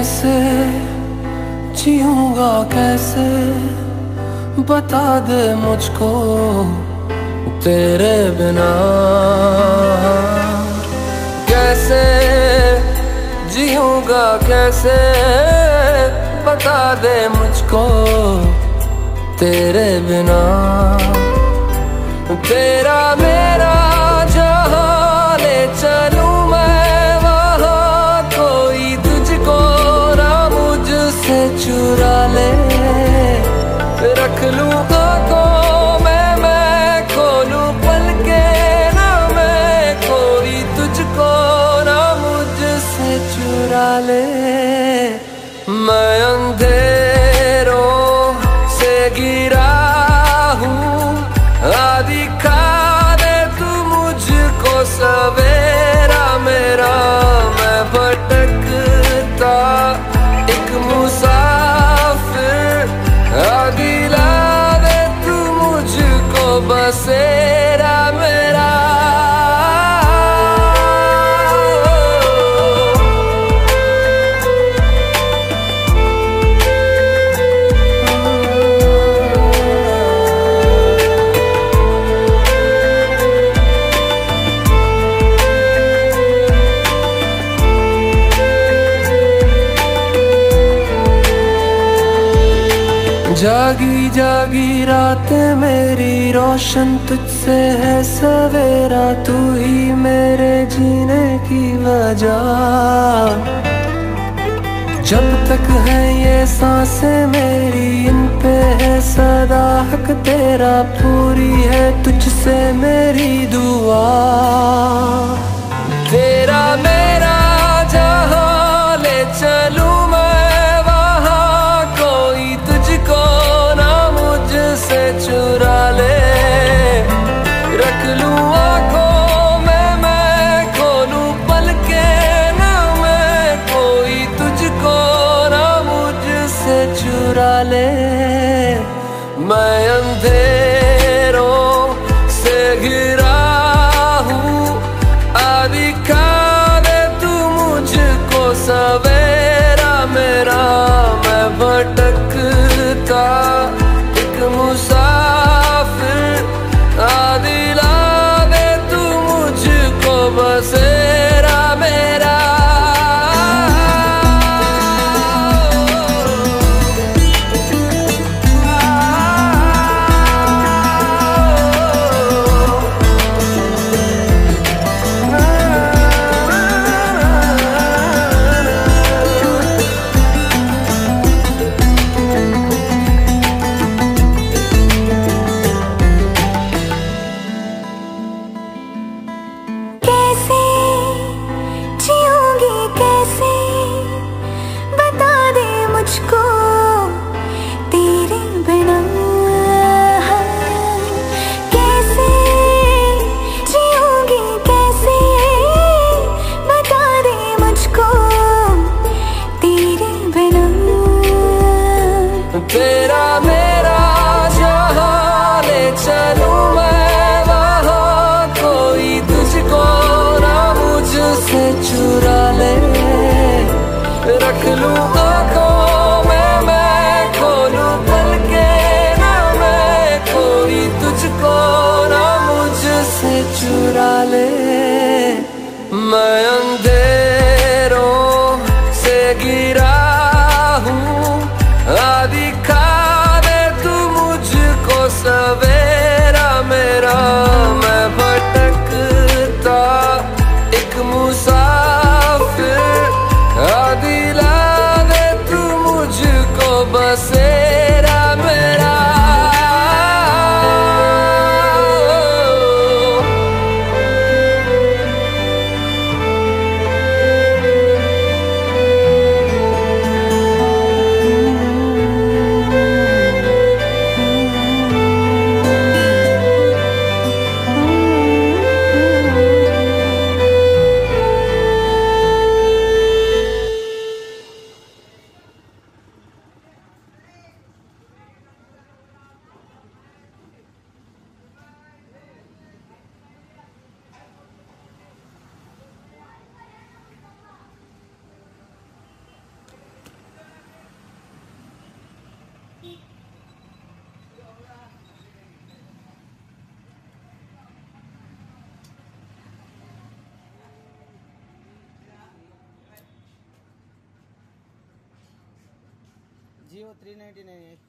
कैसे जीऊंगा कैसे, बता दे मुझको तेरे बिना। कैसे जीऊंगा कैसे, बता दे मुझको तेरे बिना। तेरा मेरा जहां ले चलूं मैं वहां, कोई तुझको ना मुझसे चुरा ले। रख लूं आंखों में मैं खोलूं पलके ना मैं, कोई तुझको ना मुझसे चुरा ले। मैं अंधेरों से गिरा हूँ, दिखा दे तू मुझको सवेरा मेरा। मैं भटकता एक मुसाफिर, दिला दे तू मुझको बसेरा मेरा। जागी जागी रातें मेरी रोशन तुझसे है सवेरा, तू ही मेरे जीने की वजह। जब तक है ये सांसें मेरी, इन पे है सदा हक तेरा, पूरी है तुझसे मेरी दुआ। तेरा मेरा जहां ले चलूं मैं वहां, कोई तुझको ना मुझसे चुरा ले। रख लूं आंखों में मैं खोलूं पलके ना मैं, कोई तुझको ना मुझसे चुरा ले। मैं अंधेरों से घिरा हूँ, दिखा दे तू मुझको सवेरा मेरा। मैं भटकता एक मुसाफिर, दिला दे तू मुझको बसेरा मेरा। तेरा मेरा जहां ले चलूं मैं वहां, कोई तुझको ना मुझसे चुरा ले। रख लूं आंखों में मैं खोलूं पलके ना मैं, कोई तुझको ना मुझसे चुरा ले। मैं अंधेरों से गिरा हूँ, दिखा दे तू मुझको सवेरा मेरा। मैं भटकता एक मुसाफिर, दिला दे Jio 399.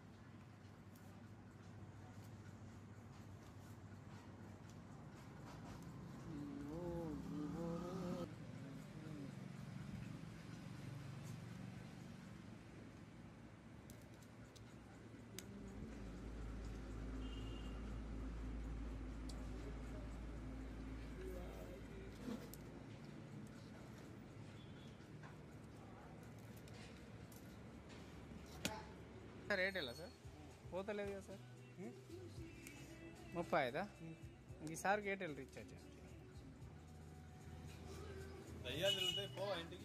సార్ ఎయిర్టెల్ సార్ పోతలేదు కదా సార్ 35 ఈసారికి ఎయిర్టెల్ రీఛార్జ్ దయ్యాలు తిరుగుతాయి పో ఇంటికి.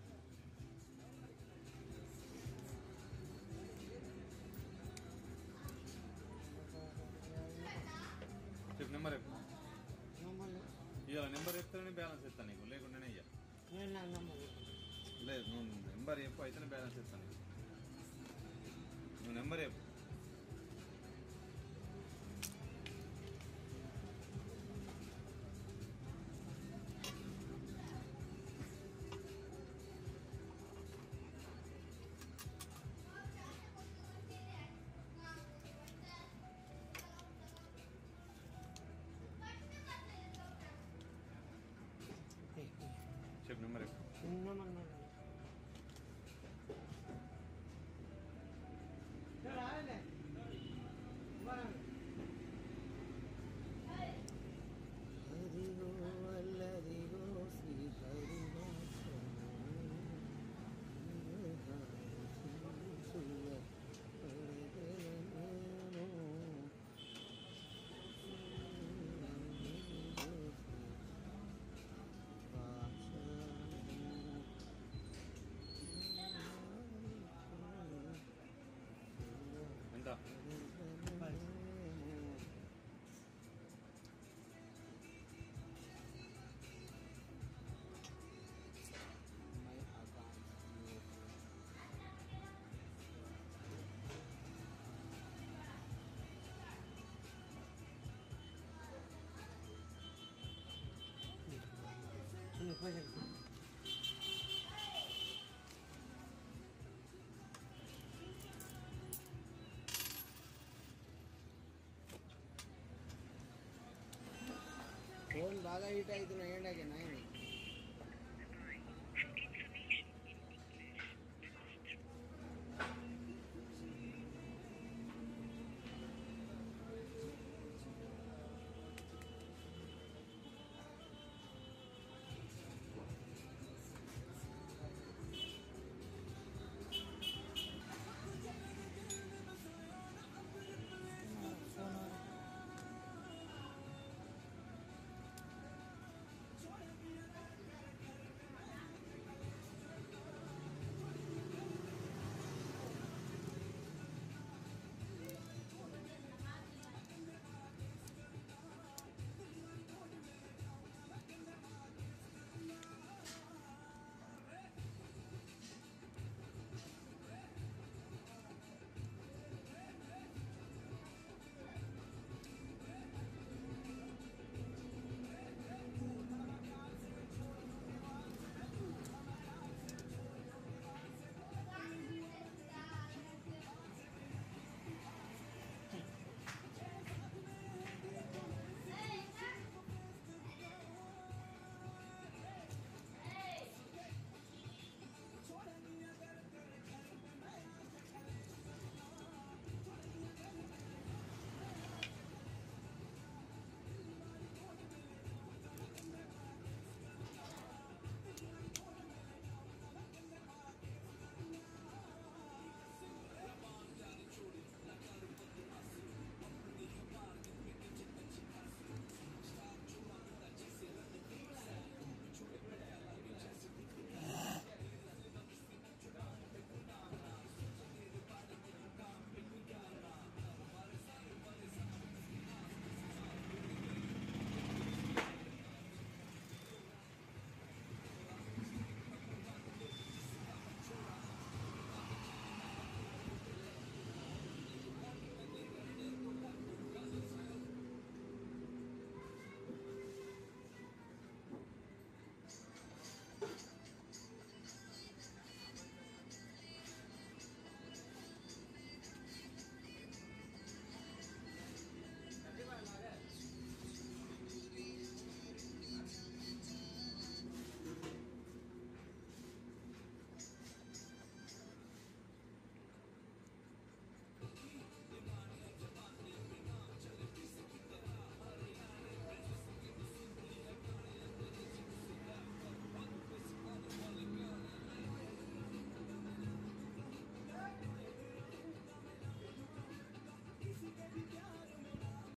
చెప్పు నెంబర్ చెప్పు. ఇవాళ నెంబర్ చెప్తానే బ్యాలెన్స్ ఇస్తాను నీకు, లేకుండానే ఇయ్య. లేదు నువ్వు నెంబర్ చెప్పు, అయితేనే బ్యాలెన్స్ ఇస్తాను నీకు. నువ్వు నెంబర్ చెప్పు. చెప్పు నెంబర్ చెప్పు. అదిగో అల్లదిగో శ్రీహరిగో ఎంత? ఫోన్ బాగా హీట్ అవుతున్నాయి ఎండకి నాయన.